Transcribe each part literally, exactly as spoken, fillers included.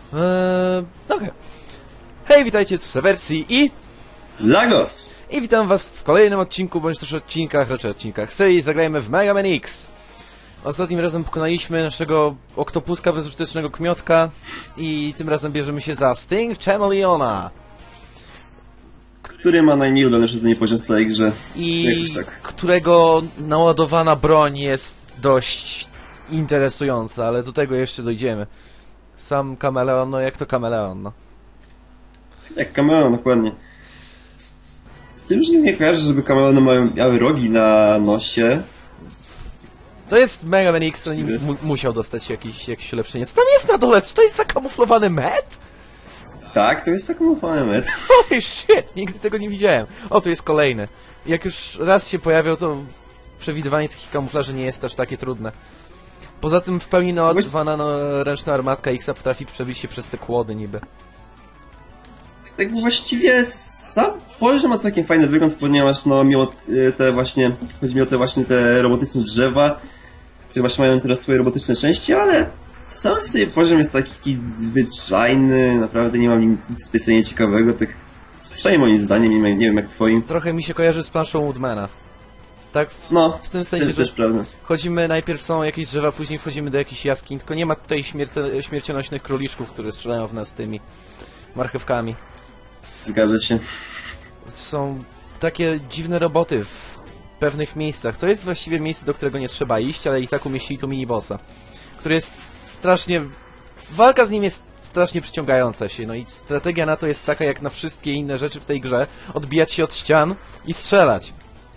Eee, okay. Hej, witajcie, tu Sewersji i... Lagos! I witam was w kolejnym odcinku, bądź też odcinkach, raczej odcinkach serii Zagrajmy w Mega Man X. Ostatnim razem pokonaliśmy naszego oktopuska bezużytecznego kmiotka i tym razem bierzemy się za Sting Chameleona. Który ma najmniej ulubiony przeze mnie poziom w całej grze. I tak. którego naładowana broń jest dość interesująca, ale do tego jeszcze dojdziemy. Sam kameleon, no jak to kameleon, no. Jak kameleon, dokładnie. Ty już nie kojarzysz, żeby kameleony mają, miały rogi na nosie. To jest Mega Man X, on mu musiał dostać jakieś, jakieś ulepszenie. Co tam jest na dole? Czy to jest zakamuflowany met? Tak, to jest zakamuflowany met. Holy shit, nigdy tego nie widziałem. O, tu jest kolejny. Jak już raz się pojawiał, to przewidywanie takich kamuflaży nie jest aż takie trudne. Poza tym w pełni naładowana no, ręczna armatka X potrafi przebić się przez te kłody niby. Tak właściwie sam poziom ma całkiem fajny wygląd, ponieważ no miało te właśnie, chodzi mi o te właśnie te robotyczne drzewa, które właśnie mają teraz swoje robotyczne części, ale sam sobie poziom jest taki zwyczajny, naprawdę nie ma nic specjalnie ciekawego, tak przynajmniej moim zdaniem, nie, nie wiem jak twoim. Trochę mi się kojarzy z planszą Woodmana. Tak? W, no, w tym sensie, też, że też prawda. Chodzimy, najpierw są jakieś drzewa, później wchodzimy do jakichś jaskiń, tylko nie ma tutaj śmierce, śmiercionośnych króliczków, które strzelają w nas tymi marchewkami. Zgadza się. Są takie dziwne roboty w pewnych miejscach. To jest właściwie miejsce, do którego nie trzeba iść, ale i tak umieścili tu minibossa, który jest strasznie... Walka z nim jest strasznie przyciągająca się, no i strategia na to jest taka jak na wszystkie inne rzeczy w tej grze. Odbijać się od ścian i strzelać.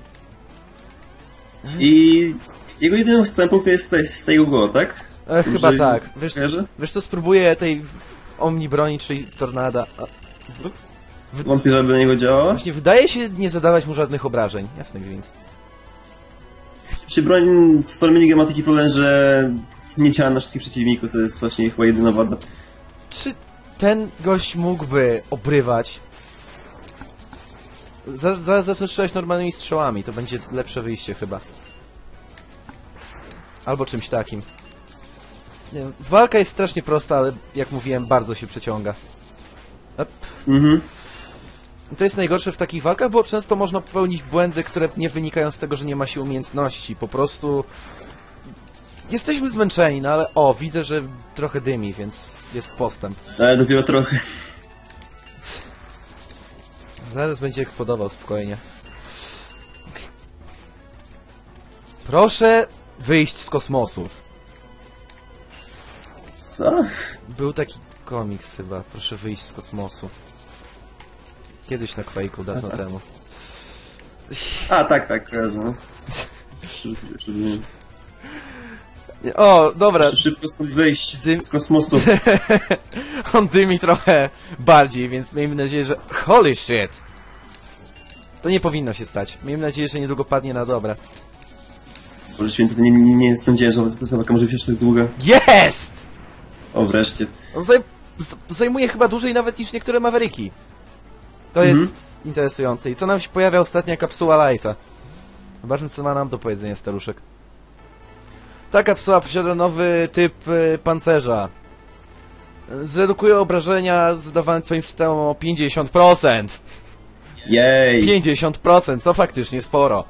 I jego jedynym wstępem to jest Seigo, tak? E, chyba tak. Wiesz, kojarzy? wiesz co, spróbuję tej Omni broni, czyli Tornada. W... Wątpię, żeby na niego działała? Właśnie wydaje się nie zadawać mu żadnych obrażeń. Jasny gwint. Przy broń z Storminiga ma taki problem, że nie działa na wszystkich przeciwników, to jest właśnie chyba jedyna wada. Czy ten gość mógłby obrywać? Zaraz zacznę strzelać normalnymi strzałami, to będzie lepsze wyjście chyba. Albo czymś takim. Nie wiem, walka jest strasznie prosta, ale jak mówiłem, bardzo się przeciąga. Mhm. To jest najgorsze w takich walkach, bo często można popełnić błędy, które nie wynikają z tego, że nie ma się umiejętności. Po prostu... Jesteśmy zmęczeni, no ale o, widzę, że trochę dymi, więc jest postęp. Ale dopiero trochę. Zaraz będzie eksplodował spokojnie. Proszę wyjść z kosmosów. Co? Był taki komiks chyba, proszę wyjść z kosmosu. Kiedyś na Quake'u, dawno temu. A, tak, tak, kojarzę. O, dobra. Muszę szybko stąd wyjść Dym... z kosmosu. On dymi trochę bardziej, więc miejmy nadzieję, że... Holy shit! To nie powinno się stać. Miejmy nadzieję, że niedługo padnie na dobre. Boże święty, nie, nie, nie sądziłem, że ta może być tak długa. Jest! O, wreszcie. On zaj... zajmuje chyba dłużej nawet niż niektóre Mavericki. To mhm. jest interesujące. I co nam się pojawia ostatnia kapsuła Lighta? Zobaczmy, co ma nam do powiedzenia staruszek. Ta kapsuła posiada nowy typ y, pancerza. Zredukuje obrażenia zadawane twoim systemom o pięćdziesiąt procent. Jej! pięćdziesiąt procent, co faktycznie sporo.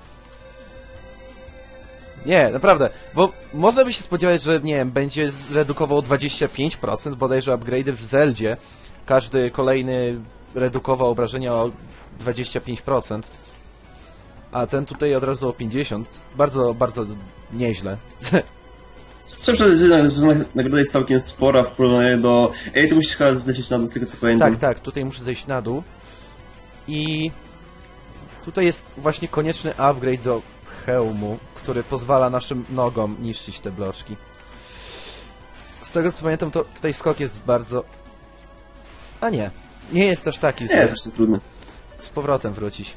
Nie, naprawdę, bo można by się spodziewać, że nie wiem, będzie zredukował dwadzieścia pięć procent, bodajże upgrade'y w Zeldzie. Każdy kolejny redukował obrażenia o dwadzieścia pięć procent. A ten tutaj od razu o pięćdziesiąt procent. Bardzo, bardzo nieźle. Trzeba przyznać, że nagroda jest całkiem spora w porównaniu do... Ej, ty musisz chyba zlecieć na dół, z tego co pamiętam. Tak, tak, tutaj muszę zejść na dół. I... tutaj jest właśnie konieczny upgrade do hełmu, który pozwala naszym nogom niszczyć te bloczki. Z tego co pamiętam, to tutaj skok jest bardzo... A nie, nie jest aż taki zły. Nie jest aż tak trudny. Z powrotem wrócić.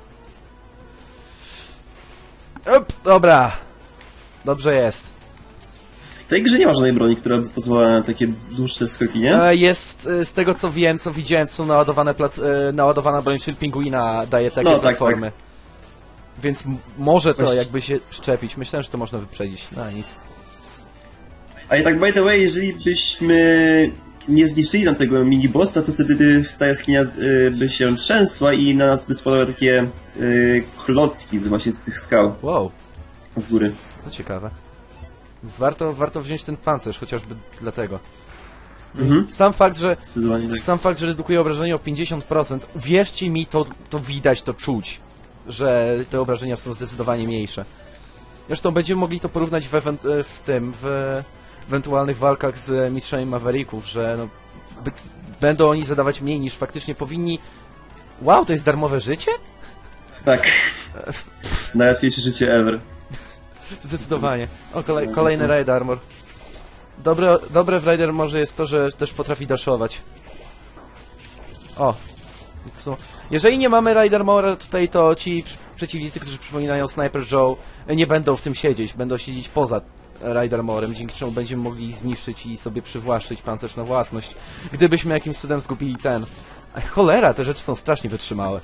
Op, dobra. Dobrze jest. W tej grze nie ma żadnej broni, która by pozwalała na takie dłuższe skoki, nie? Jest, z tego co wiem, co widziałem, są naładowane naładowana broń, czyli Pingwina daje takie no, platformy. Tak, tak. Więc może to Właśnie... jakby się przyczepić. Myślałem, że to można wyprzedzić. No nic. A i tak by the way, jeżeli byśmy nie zniszczyli tam tego minibossa, to wtedy by ta jaskinia y, by się trzęsła i na nas by spadały takie y, klocki z właśnie z tych skał. Wow. Z góry. To ciekawe. Warto, warto wziąć ten pancerz, chociażby dlatego. Mhm. Sam fakt, że Zdecydowanie tak. sam fakt, że redukuje obrażenia o pięćdziesiąt procent, wierzcie mi, to, to widać, to czuć, że te obrażenia są zdecydowanie mniejsze. Zresztą będziemy mogli to porównać w, ewen- w tym, w ewentualnych walkach z mistrzami Mavericków, że no, by, będą oni zadawać mniej niż faktycznie powinni. Wow, to jest darmowe życie? Tak. Najłatwiejsze życie ever. Zdecydowanie. O, kolej, kolejny Raid Armor. Dobre, dobre w Raid Armorze jest to, że też potrafi dashować. O. Co? Jeżeli nie mamy Raid Armora tutaj, to ci przeciwnicy, którzy przypominają Sniper Joe, nie będą w tym siedzieć. Będą siedzieć poza Raid Armorem, dzięki czemu będziemy mogli ich zniszczyć i sobie przywłaszczyć pancerz na własność. Gdybyśmy jakimś cudem zgubili ten... Ach, cholera, te rzeczy są strasznie wytrzymałe.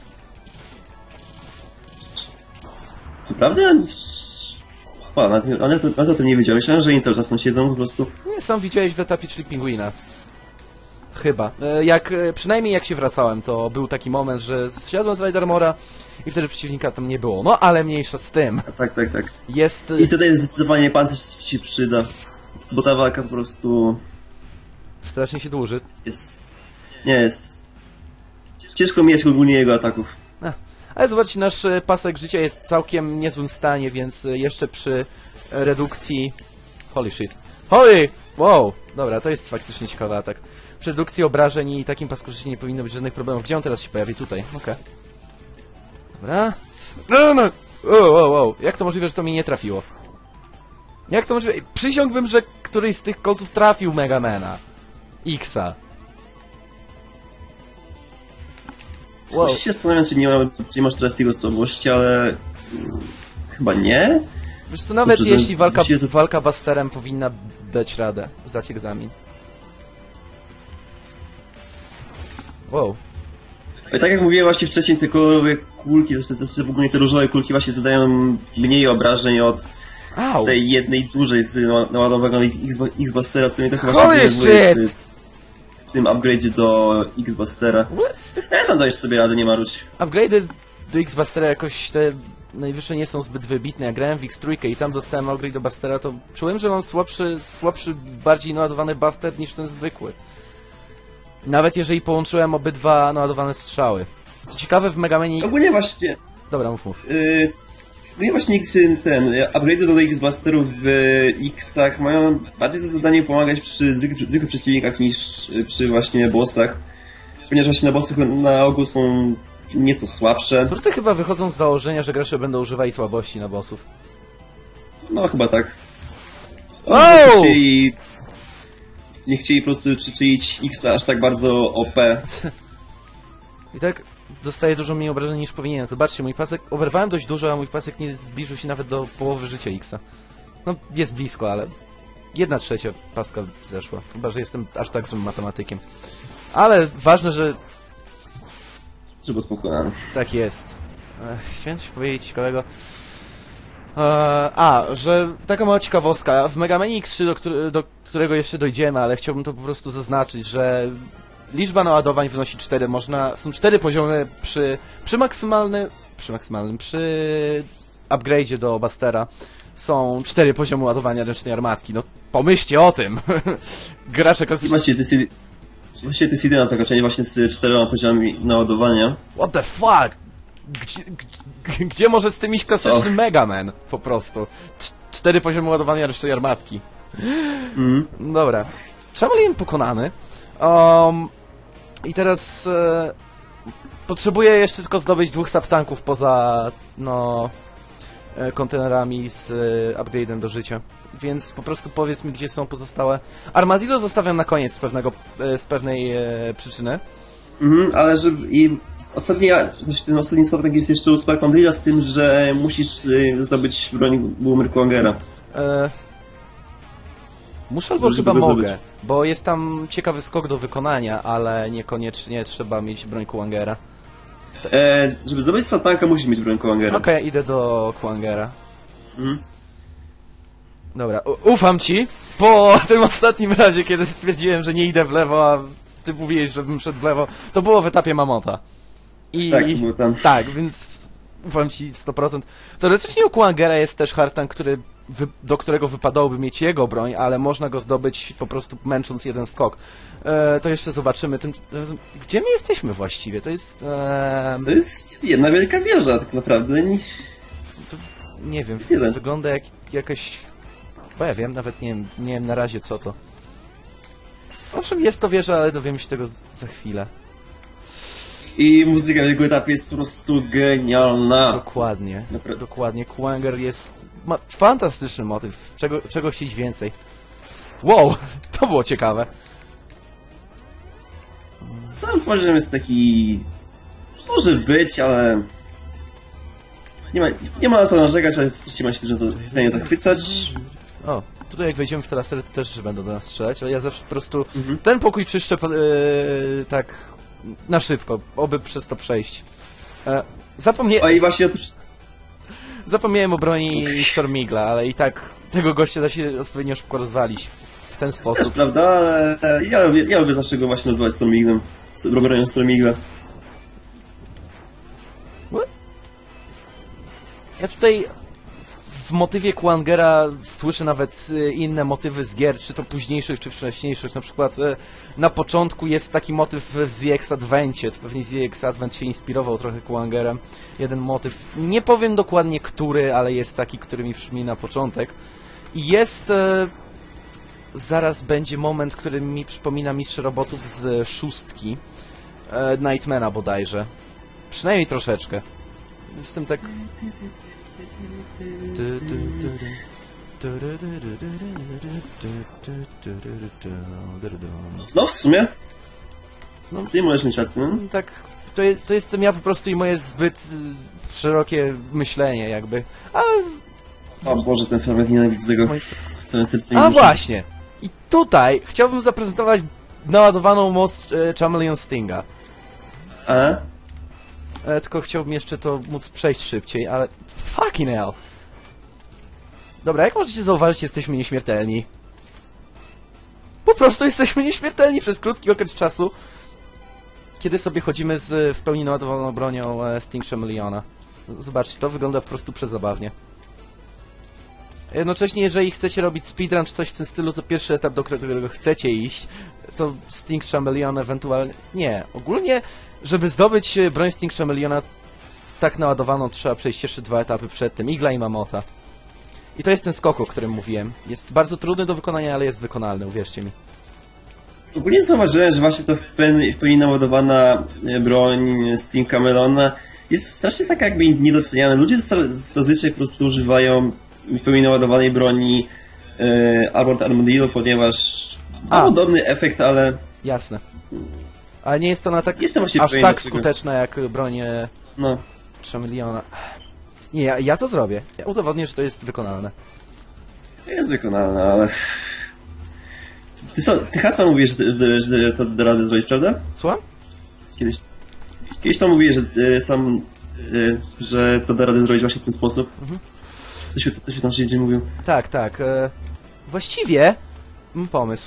Naprawdę? O, ale to, ale to, to nie wiedziałem. Myślałem, że oni cały czas tam siedzą po prostu. Nie, sam widziałeś w etapie czyli Pingwina. Chyba. E, Jak, e, przynajmniej jak się wracałem, to był taki moment, że zsiadłem z Raid Armora i wtedy przeciwnika tam nie było. No, ale mniejsza z tym. A tak, tak, tak. Jest... I tutaj zdecydowanie pancerz ci się przyda. Bo ta walka po prostu... Strasznie się dłuży. Jest... Nie, jest... Ciężko mieć ogólnie jego ataków. A, ale zobaczcie, nasz e, pasek życia jest w całkiem niezłym stanie, więc e, jeszcze przy e, redukcji... Holy shit. Holy! Wow! Dobra, to jest faktycznie ciekawy atak. Przy redukcji obrażeń i takim pasku życia nie powinno być żadnych problemów. Gdzie on teraz się pojawi? Tutaj. Okej. Okay. Dobra. No, no! Wow, wow, wow. Jak to możliwe, że to mnie nie trafiło? Jak to możliwe? Przysiągłbym, że któryś z tych kolców trafił Megamana. Xa. Wow. Ja się zastanawiam, czy nie, ma, czy nie masz teraz jego słabości, ale... hmm, chyba nie? Wiesz co, nawet Kurczę, jeśli walka, właściwie- walka Busterem powinna dać radę, zdać egzamin. Wow. I tak jak mówiłem właśnie wcześniej, te kolorowe kulki, zresztą w ogóle te różowe kulki właśnie zadają mniej obrażeń od Au! tej jednej dużej z naładowanego X-Bustera, co mnie to chyba Holy się shit! w tym upgrade'zie do X-Bustera. Ja tam dajesz sobie radę, nie marudź. Upgrade'y do X-Bustera jakoś te najwyższe nie są zbyt wybitne. Jak grałem w X trzy i tam dostałem upgrade do Bustera, to czułem, że mam słabszy, słabszy, bardziej naładowany Buster niż ten zwykły. Nawet jeżeli połączyłem obydwa naładowane strzały. Co ciekawe, w Megamanie... Ogólnie właśnie... Dobra, mów, mów. Yy, no i właśnie ten, upgrade'y do X-Busterów w X-ach mają bardziej za zadanie pomagać przy zwykłych, zwykłych przeciwnikach niż przy właśnie bossach. Ponieważ właśnie na bossach na ogół są nieco słabsze. Twórcy chyba wychodzą z założenia, że gracze będą używali słabości na bossów. No chyba tak. Wow! Nie chcieli, nie chcieli po prostu czynić X aż tak bardzo O P. I tak dostaję dużo mniej obrażeń niż powinienem. Zobaczcie, mój pasek... Oberwałem dość dużo, a mój pasek nie zbliżył się nawet do połowy życia Xa. No, jest blisko, ale... Jedna trzecia paska zeszła. Chyba, że jestem aż tak złym matematykiem. Ale ważne, że... Żeby spokojnie. Tak jest. Ech, chciałem coś powiedzieć ciekawego. Eee, a, że taka mała ciekawostka. W Mega Man X trzy, do, który, do którego jeszcze dojdziemy, ale chciałbym to po prostu zaznaczyć, że liczba naładowań wynosi cztery. Można, są cztery poziomy przy, przy maksymalnym, przy maksymalnym, przy upgrade'zie do Bustera. Są cztery poziomy ładowania ręcznej armatki. No, pomyślcie o tym! Gracze klasyczni... Właściwie to jest, właściwie to jest jedyna taka część właśnie z czterema poziomami naładowania. What the fuck? Gdzie, g- gdzie może z tym iść klasyczny Co? Mega Man? Po prostu. Cz- cztery poziomy ładowania reszty armatki. Mm. Dobra. Chameleon pokonany. Um, I teraz e, potrzebuję jeszcze tylko zdobyć dwóch subtanków poza no e, kontenerami z e, upgrade'em do życia. Więc po prostu powiedz mi, gdzie są pozostałe. Armadillo zostawiam na koniec z, pewnego, e, z pewnej e, przyczyny. Mhm, ale żeby... I ostatni, znaczy ten ostatni subtank jest jeszcze u Sparklandilla z tym, że musisz y, zdobyć broń Boomer Kwangera. E, muszę albo Żeby chyba go mogę, zdobyć. bo jest tam ciekawy skok do wykonania, ale niekoniecznie trzeba mieć broń Kwangera. E, żeby zdobyć subtanka musisz mieć broń Kwangera. Okej, idę do Kwangera. Mhm. Dobra, u- ufam ci. Po tym ostatnim razie, kiedy stwierdziłem, że nie idę w lewo, a ty mówiłeś, żebym szedł w lewo, to było w etapie Mamota. I... Tak, to było tam. Tak, więc ufam ci w sto procent. Teoretycznie u Kuangera jest też Hartan, który wy... do którego wypadałoby mieć jego broń, ale można go zdobyć po prostu męcząc jeden skok. E, to jeszcze zobaczymy. Tym... Gdzie my jesteśmy właściwie? To jest... E... To jest jedna wielka wieża, tak naprawdę. Nie, To, nie wiem, Jeden. wygląda jak jakaś... Bo ja wiem, nawet nie wiem, nie wiem na razie co to. Owszem, jest to wieża, ale dowiemy się tego z- za chwilę. I muzyka w jego etapie jest po prostu genialna. Dokładnie, Naprawdę. dokładnie. Kuanger jest... ma fantastyczny motyw. Czego, czego chcieć więcej. Wow, to było ciekawe. Sam poziom jest taki... Może być, ale... Nie ma, nie ma na co narzekać, ale też nie ma się czym specjalnie zachwycać. O, tutaj jak wejdziemy w te lasery, to też będą do nas strzelać, ale ja zawsze po prostu Mhm. ten pokój czyszczę yy, tak na szybko, oby przez to przejść. E, zapomnie... O i właśnie otóż... Zapomniałem o broni Stormigla, ale i tak tego gościa da się odpowiednio szybko rozwalić w ten Też sposób. prawda, ale ja lubię, ja lubię zawsze go właśnie nazywać Stormiglem. Bronią Stormigla. Ja tutaj w motywie Kuangera słyszę nawet y, inne motywy z gier, czy to późniejszych, czy wcześniejszych. Na przykład y, na początku jest taki motyw w Z X Advencie. To pewnie Z X Advent się inspirował trochę Kuangerem. Jeden motyw, nie powiem dokładnie który, ale jest taki, który mi przypomina początek. I jest... Y, zaraz będzie moment, który mi przypomina Mistrz Robotów z szóstki. Y, Nightmana bodajże. Przynajmniej troszeczkę. Jestem tak... No w sumie. No. Ty możesz mieć rację, no? Tak, to, je, to jestem ja po prostu i moje zbyt y, szerokie myślenie jakby. Ale... O Boże, ten fragment nienawidzę go. moi- Całe serce mi A duszy. właśnie! I tutaj chciałbym zaprezentować naładowaną moc e, Chameleon Stinga. A? E, tylko chciałbym jeszcze to móc przejść szybciej, ale... Fucking hell! Dobra, jak możecie zauważyć, jesteśmy nieśmiertelni. Po prostu jesteśmy nieśmiertelni przez krótki okres czasu, kiedy sobie chodzimy z w pełni naładowaną bronią e, Sting Chameleona. Zobaczcie, to wygląda po prostu przezabawnie. Jednocześnie, jeżeli chcecie robić speedrun czy coś w tym stylu, to pierwszy etap, do którego chcecie iść, to Sting Chameleon ewentualnie... Nie, ogólnie, żeby zdobyć e, broń Sting Chameleona tak naładowaną, trzeba przejść jeszcze dwa etapy przed tym, Igla i Mamota. I to jest ten skok, o którym mówiłem. Jest bardzo trudny do wykonania, ale jest wykonalny, uwierzcie mi. Ogólnie zauważyłem, że właśnie to w pełni, w pełni naładowana e, broń Sting Chameleona jest strasznie taka jakby niedoceniana. Ludzie za- zazwyczaj po prostu używają w pełni naładowanej broni e, Armored Armadillo, ponieważ ma A. podobny efekt, ale Jasne. Ale nie jest to na tak... jestem właśnie aż pewien tak dlaczego. skuteczna jak broń e, No. Chameleona. Nie, ja, ja to zrobię. Ja udowodnię, że to jest wykonalne. To jest wykonalne, ale... Ty, so, ty Hasa mówisz, że, że, że to da radę zrobić, prawda? Słucham? Kiedyś, kiedyś to mówiłeś, że e, sam, e, że to da radę zrobić właśnie w ten sposób. Mhm. Co się, co się tam dzień mówił? Tak, tak. E, właściwie mam pomysł.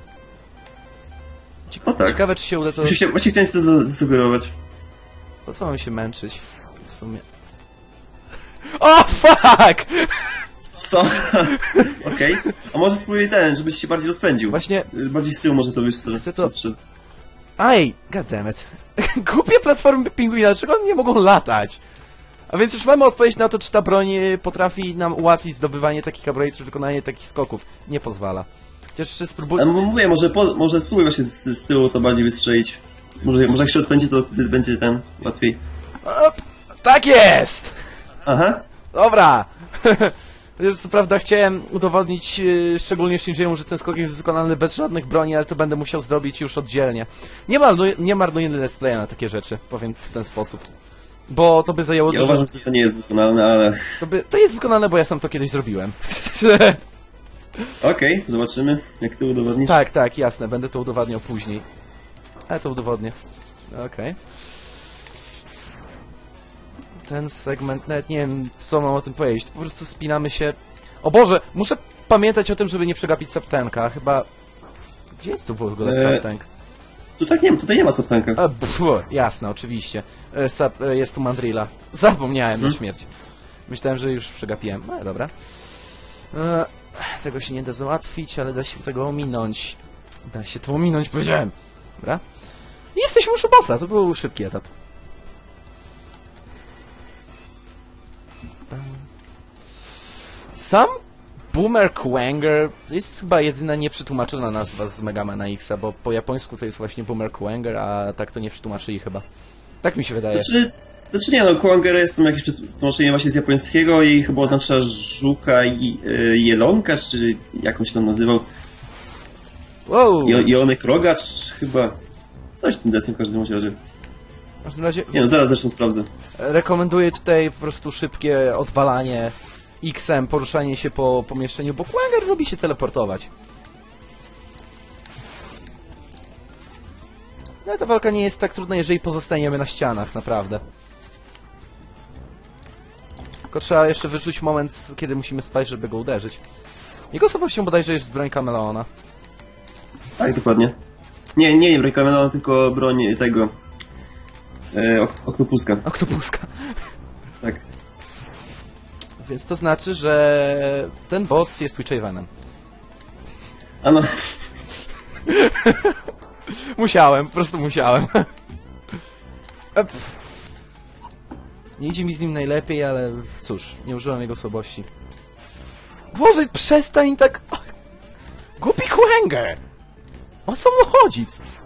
Cie- No tak. Ciekawe, czy się uda to... Właśnie, chcia- właśnie chciałem ci to za- zasugerować. Po co mamy się męczyć? W sumie... O, fuck! Co? Okej. A może spróbuj ten, żebyś się bardziej rozpędził. Właśnie... Bardziej z tyłu może to wystrzel. Chcę to- Aj, goddammit. Głupie platformy pingwina, dlaczego one nie mogą latać? A więc już mamy odpowiedź na to, czy ta broń e, potrafi nam ułatwić zdobywanie takich kabroi, czy wykonanie takich skoków. Nie pozwala. Chociaż jeszcze spróbuj... Ale mówię, może, po, może spróbuj właśnie z, z tyłu to bardziej wystrzelić. Może, może jak się rozpędzi, to wtedy będzie ten łatwiej. Op, tak jest! Aha. Dobra! Chociaż co prawda chciałem udowodnić yy, szczególnie Shinjiemu, że ten skok jest wykonany bez żadnych broni, ale to będę musiał zrobić już oddzielnie. Nie, marnuj, nie marnuję let's playa na takie rzeczy, powiem w ten sposób. Bo to by zajęło Ja dużo... uważam, że to nie jest wykonalne, ale... To, by, to jest wykonane, bo ja sam to kiedyś zrobiłem. Okej, zobaczymy, jak ty udowodnisz. Tak, tak, jasne, będę to udowadniał później. Ale to udowodnię. Okej. Ten segment, nawet nie wiem, co mam o tym powiedzieć. To po prostu wspinamy się... O Boże, muszę pamiętać o tym, żeby nie przegapić subtanka. Chyba... Gdzie jest tu w ogóle Eee, subtank? Tutaj nie, tutaj nie ma subtanka. A, pff, jasne, oczywiście. E, sub, e, jest tu Mandrilla. Zapomniałem Hmm? na śmierć. Myślałem, że już przegapiłem. No dobra. E, tego się nie da załatwić, ale da się tego ominąć. Da się to ominąć, powiedziałem. Dobra. I jesteśmy już u bossa, to był szybki etap. Sam Boomer Kuwanger to jest chyba jedyna nieprzetłumaczona nazwa z Mega Mana X, bo po japońsku to jest właśnie Boomer Kuwanger, a tak to nie przetłumaczyli chyba. Tak mi się wydaje. Znaczy, znaczy nie no, Kuwanger jest tam jakieś przetłumaczenie właśnie z japońskiego i chyba oznacza żuka i e, jelonka, czy jak on się tam nazywał? Wow! Jo, Jonek Rogacz chyba. Coś w tym desem w każdym razie. W każdym razie Nie no, zaraz zresztą sprawdzę. rekomenduję tutaj po prostu szybkie odwalanie X-em, poruszanie się po pomieszczeniu, bo Kuwanger lubi się teleportować. No ale ta walka nie jest tak trudna, jeżeli pozostaniemy na ścianach, naprawdę. Tylko trzeba jeszcze wyczuć moment, kiedy musimy spać, żeby go uderzyć. Jego osobowością bodajże jest broń Kameleona. Tak, dokładnie. Nie, nie, nie broń Kameleona, tylko broń tego... E, ok oktopuska. Oktopuska. Tak. Więc to znaczy, że ten boss jest Witchavenem. A no, Musiałem, po prostu musiałem. Ep. Nie idzie mi z nim najlepiej, ale cóż, nie użyłem jego słabości. Boże, przestań tak... Głupi Kuwanger! O co mu chodzi?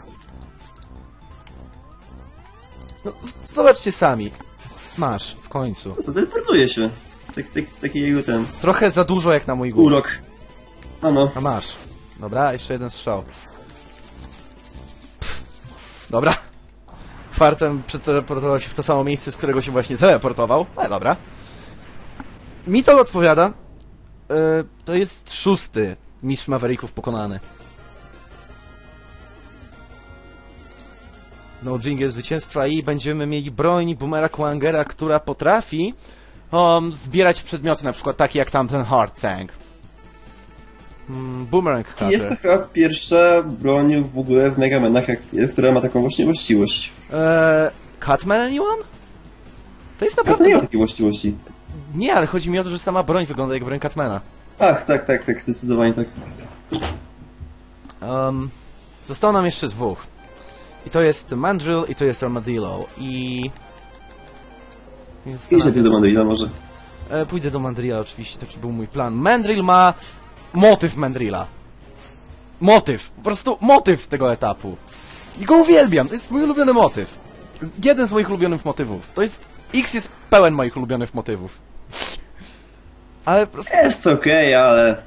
No, z- zobaczcie sami. Masz, w końcu. co, teleportuje się. Tak, tak, taki jego ten... Trochę za dużo jak na mój gust. urok. A no. A masz. Dobra, jeszcze jeden strzał. Pff. Dobra. Fartem przeteleportował się w to samo miejsce, z którego się właśnie teleportował. Ale dobra. Mi to odpowiada. Yy, to jest szósty mistrz Mavericków pokonany. No, dżingiel zwycięstwa i będziemy mieli broń Boomera Kuwangera, która potrafi um, zbierać przedmioty, na przykład takie jak tamten Hard Tank. Mm, Boomerang Cutter. Jest to chyba pierwsza broń w ogóle w Mega Manach, jak, która ma taką właśnie właściwość. Eee, Cutman anyone? To jest Tak, naprawdę... nie ma takiej właściwości. Nie, ale chodzi mi o to, że sama broń wygląda jak broń Cutmana. Ach, tak, tak, tak, zdecydowanie tak. Um, zostało nam jeszcze dwóch. I to jest Mandrill i to jest Armadillo. I... Więc Idź najpierw do Mandrilla może. e, pójdę do Mandrilla oczywiście, taki był mój plan. Mandrill ma motyw Mandrilla. Motyw, po prostu motyw z tego etapu. I go uwielbiam, to jest mój ulubiony motyw. Jeden z moich ulubionych motywów. To jest... X jest pełen moich ulubionych motywów. Ale po prostu... Jest okej, okay, ale...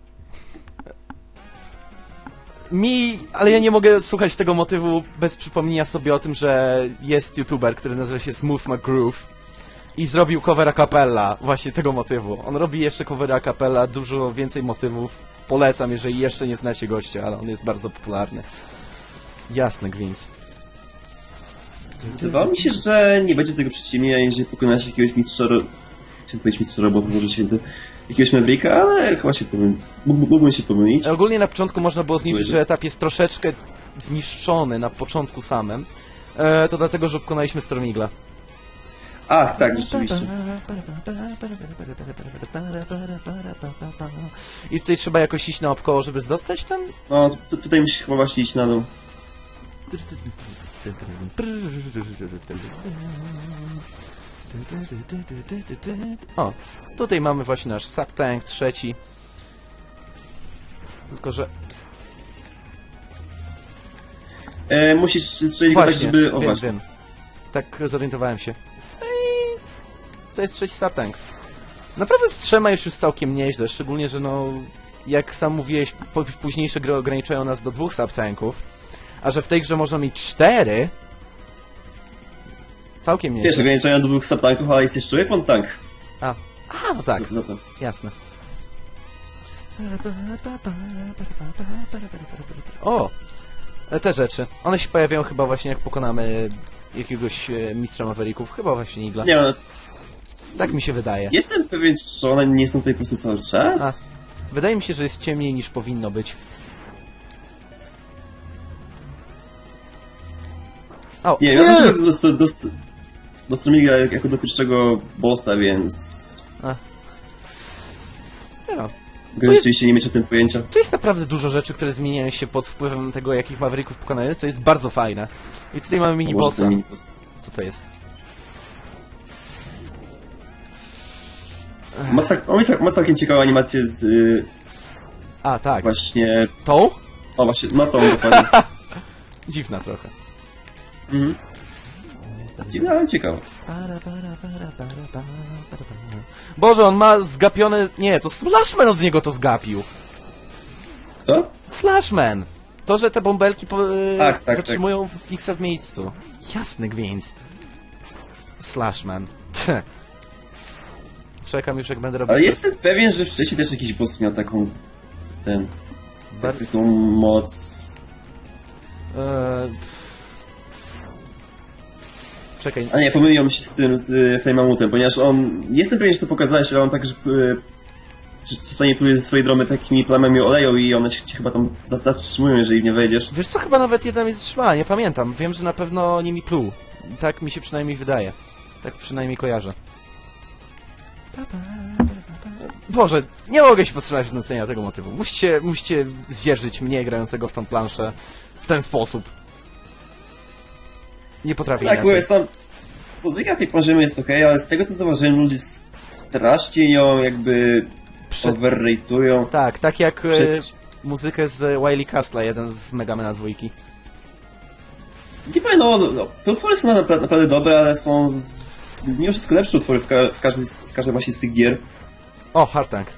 Mi... Ale ja nie mogę słuchać tego motywu bez przypomnienia sobie o tym, że jest youtuber, który nazywa się Smooth McGroove i zrobił cover a cappella właśnie tego motywu. On robi jeszcze cover a cappella, dużo więcej motywów. Polecam, jeżeli jeszcze nie znacie gościa, ale on jest bardzo popularny. Jasny gwint. Wydawało mi się, że nie będzie tego przyciemnienia, jeżeli pokonasz jakiegoś mistrza... Ro... Chciałem powiedzieć mistrza roboty, może święty. Jakiegoś Mavericka, ale chyba się pomylił. Mógłbym się pomylić. Ogólnie na początku można było zniszczyć, że etap jest troszeczkę zniszczony na początku samym. E, to dlatego, że pokonaliśmy Stormigla. Ach, tak, rzeczywiście. I tutaj trzeba jakoś iść naokoło, żeby dostać ten... No, tu, tutaj musisz chyba właśnie iść na dół. O, tutaj mamy właśnie nasz subtank trzeci. Tylko, że... E, musisz strzelić go tak, żeby... O, wiem, właśnie. wiem. Tak zorientowałem się. I to jest trzeci subtank. Naprawdę z trzema już jest całkiem nieźle, szczególnie, że no... Jak sam mówiłeś, po, późniejsze gry ograniczają nas do dwóch subtanków, a że w tej grze można mieć cztery... Całkiem nieźle. Wiesz, ograniczają do dwóch subtanków, ale jest jeszcze weapon tank. A, a no tak, No to. jasne. O! Te rzeczy. One się pojawiają chyba właśnie jak pokonamy jakiegoś e, mistrza Mavericków. Chyba właśnie Igla. Nie no, Tak mi się wydaje. jestem pewien, że one nie są tutaj po prostu cały czas. Wydaje mi się, że jest ciemniej niż powinno być. O, Nie, ja zawsze do, do, do, do Stromiga jako do pierwszego bossa, więc... A. Nie no. Mogę rzeczywiście nie mieć o tym pojęcia. Tu jest naprawdę dużo rzeczy, które zmieniają się pod wpływem tego, jakich Maverików pokonamy, co jest bardzo fajne. I tutaj mamy mini-bossa. Mini Co to jest? ma, cał, ma całkiem ciekawą animację z... Yy, A, tak. Właśnie... Tą? O, właśnie, no tą dokładnie. Dziwna trochę. Mhm. Dziwna, ale ciekawa. Boże, on ma zgapione... Nie, to Slashman od niego to zgapił. Co? Slashman! To, że te bąbelki po, yy, tak, tak, zatrzymują tak. Fixa w miejscu. Jasny gwint. Slashman. Tch. Czekam już, jak będę robił... Ale jestem pewien, że wcześniej też jakiś boss miał taką... ten... Bar... taką moc... Eee... Czekaj. A nie, pomyliłem się z tym, z Flamemoutem, ponieważ on... Jestem pewien, że to pokazałeś, ale on tak, że... że czasami pluje ze swojej dromy takimi plamami oleju i one się chyba tam zatrzymują, jeżeli w nie wejdziesz. Wiesz co, chyba nawet jedna mnie zatrzymała, nie pamiętam. Wiem, że na pewno nimi pluł. Tak mi się przynajmniej wydaje. Tak przynajmniej kojarzę. Boże, nie mogę się powstrzymać od nucenia tego motywu. Musicie, musicie zdzierżyć mnie grającego w tą planszę w ten sposób. Nie potrafię Tak, inaczej. mówię, sam... muzyka tej planżymy jest okej, okay, ale z tego co zauważyłem, ludzie strasznie ją jakby Przed... overrate'ują. Tak, tak jak Przed... e, muzykę z Wily Castle'a, jeden z Megamana dwójki. Nie powiem, no, no, te utwory są naprawdę, naprawdę dobre, ale są z... mimo wszystko lepsze utwory w, ka w, każdej, w każdej właśnie z tych gier. O, Hard Tank.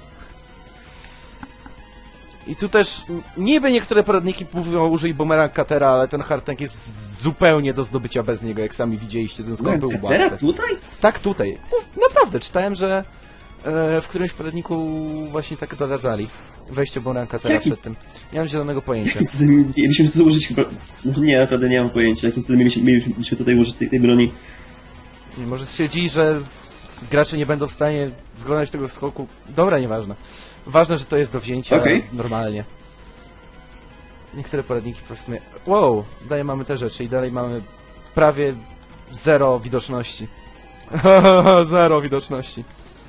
I tu też niby niektóre poradniki mówią użyj Boomerang Cuttera, ale ten Hard Tank jest zupełnie do zdobycia bez niego, jak sami widzieliście, ten skok był Cuttera łatwy. tutaj? Tak, tutaj. No, naprawdę, czytałem, że e, w którymś poradniku właśnie tak doradzali. Wejście Boomerang Cuttera Jaki? przed tym. Nie mam zielonego pojęcia. Jakim cudem mieliśmy tutaj użyć chyba... No nie, naprawdę nie mam pojęcia, jakim cudem mieliśmy, mieliśmy tutaj użyć tej, tej broni. Może stwierdzili, że gracze nie będą w stanie wykonać tego skoku. Dobra, nieważne. Ważne, że to jest do wzięcia okay. normalnie. Niektóre poradniki po prostu mnie... Wow, dalej mamy te rzeczy i dalej mamy prawie zero widoczności. Zero widoczności.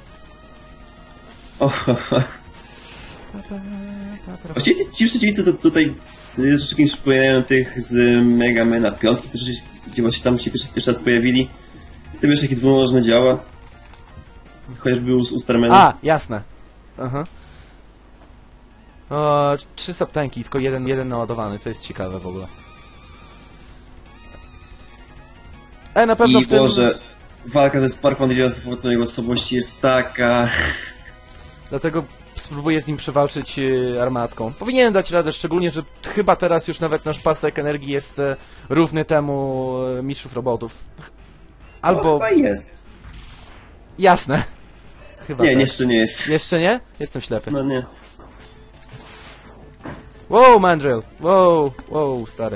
Właściwie ci przeciwnicy to tutaj rzeczy kimś przypominają tych z Mega Mana piątki, którzy, gdzie właśnie tam się pierwszy, pierwszy raz pojawili. Ty wiesz, jaki dwunożny działa. Chociażby u, u Starmana. A, jasne. Aha. O, trzy subtanki, tylko jeden, jeden naładowany, co jest ciekawe w ogóle. E, na pewno I w tym... Boże, walka ze Spark Mandrion za pomocą jego osobowości jest taka... Dlatego spróbuję z nim przewalczyć yy, armatką. Powinienem dać radę, szczególnie, że chyba teraz już nawet nasz pasek energii jest yy, równy temu yy, mistrzów robotów. Albo... No, chyba jest. Jasne. Chyba nie, tak. jeszcze nie jest. Jeszcze nie? Jestem ślepy. No nie. Wow, Mandrill! Wow, wow, stary.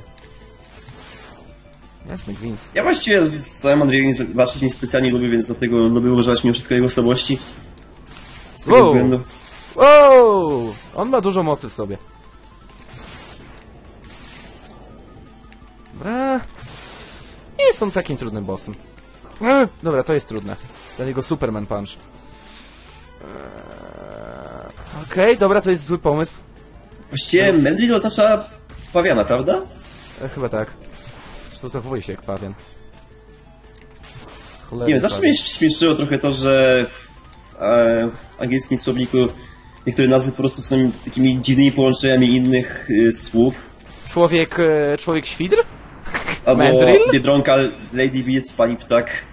Jasny gwint. Ja właściwie z samym Andrzejem walczyć nie specjalnie lubię, więc dlatego lubię używać mimo wszystko jego osobowości. Z tego Wow. względu. Wow! On ma dużo mocy w sobie. Dobra. Nie jest on takim trudnym bossem. E, dobra, to jest trudne. Ten jego Superman Punch. Eee, Okej, okay, dobra, to jest zły pomysł. Właściwie Mendrill oznacza pawiana, prawda? E, chyba tak. Zresztą zachowuje się jak pawian. Cholerny Nie wiem, zawsze pawian. mnie śmieszyło trochę to, że w, e, w angielskim słowniku niektóre nazwy po prostu są takimi dziwnymi połączeniami innych y, słów. Człowiek... E, człowiek świdr? Albo Mandrill? Biedronka, Lady Beat, Pani Ptak.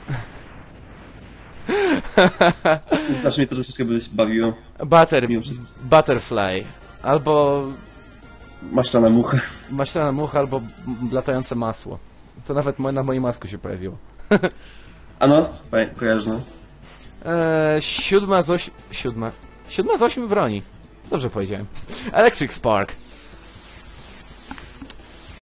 Zawsze mnie to troszeczkę by się bawiło. Butter... Mimo wszystko. Butterfly. Albo... Maślana mucha. Maślana mucha, albo m- latające masło. To nawet mo- na moim masku się pojawiło. Ano? Ko- kojarzę. No. Eee, siódma z ośmiu... Siódma. Siódma z ośmiu broni. Dobrze powiedziałem. Electric Spark.